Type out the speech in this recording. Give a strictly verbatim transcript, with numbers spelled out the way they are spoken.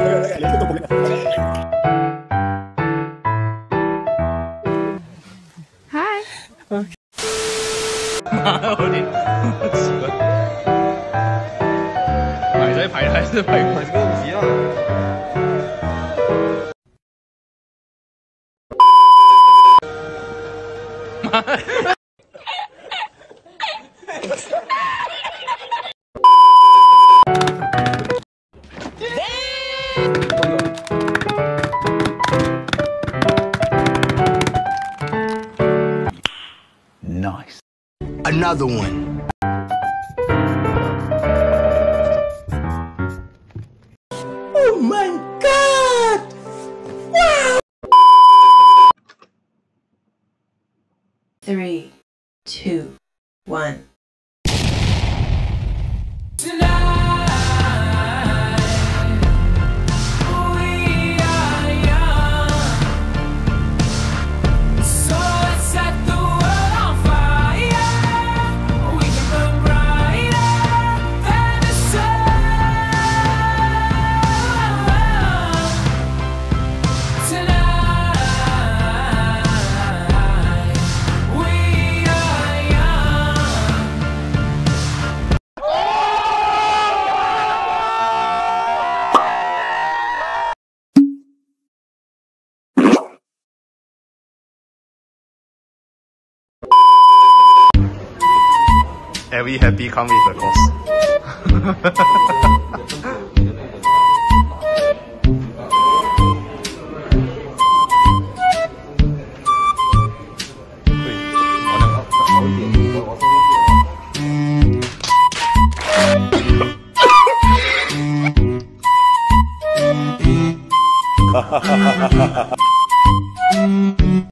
嗨。 妈的，我的，奇怪，排在排还是排排这个不一样。妈的。 Nice. Another one. Oh my god! Wow! Three, two, one. Every happy come with a cost. Ha ha ha ha ha.